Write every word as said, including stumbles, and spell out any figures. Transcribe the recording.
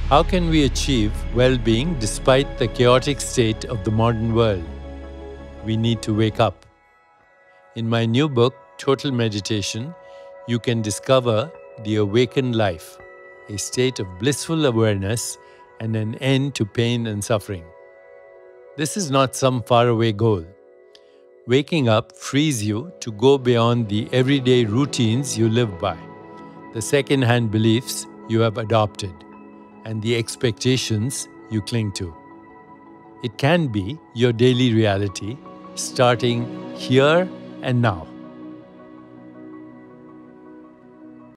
How can we achieve well-being despite the chaotic state of the modern world? We need to wake up. In my new book, Total Meditation, you can discover the awakened life, a state of blissful awareness and an end to pain and suffering. This is not some faraway goal. Waking up frees you to go beyond the everyday routines you live by, the second-hand beliefs you have adopted, and the expectations you cling to. It can be your daily reality, starting here and now.